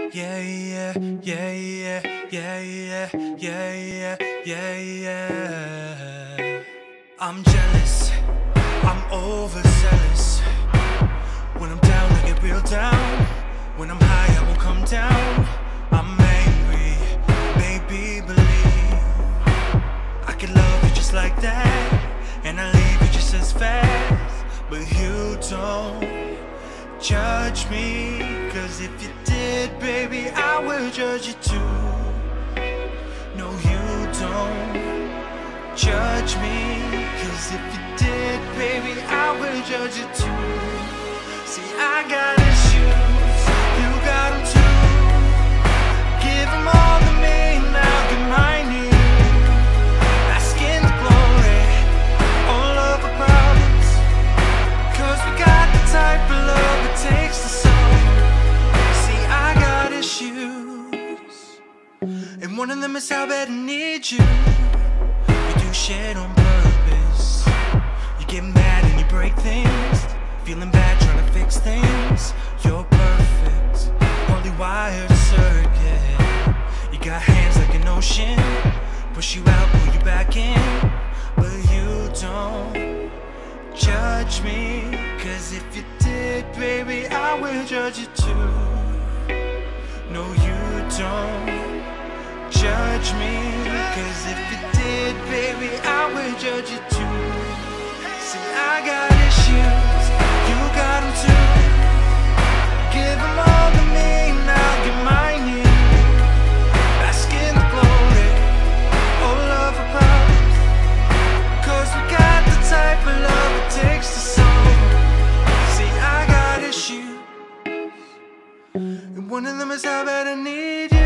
yeah, yeah, yeah, yeah, yeah, yeah, yeah, yeah, yeah. I'm jealous, I'm overzealous. When I'm down, I get real down. When I'm high, I won't come down. I'm angry, baby, believe I can love you just like that, and I leave you just as fast. But you don't judge me, cause if you did, baby, I will judge you too. No, you don't judge me, cause if you did, baby, I will judge you too. See, I got issues, you got them too. Give them all to me, now give mine to you. Bask in the glory, all of our problems, cause we got the type of love it takes to solve. See, I got issues, and one of them is how bad I need you. You do shit on purpose, you get mad and you break things, feeling bad trying to fix things. You're perfect, only wired circuit. You got hands like an ocean, push you out, pull you back in. But you don't judge me, cause if you did, baby, I will judge you too. No, you don't judge me, cause if you did, baby, I will judge you too. See, I got issues, you got them too. Give them all to me, now give mine to you. Bask in the glory, all of our problems, cause we got the type of love it takes to solve. See, I got issues, and one of them is how bad I need you.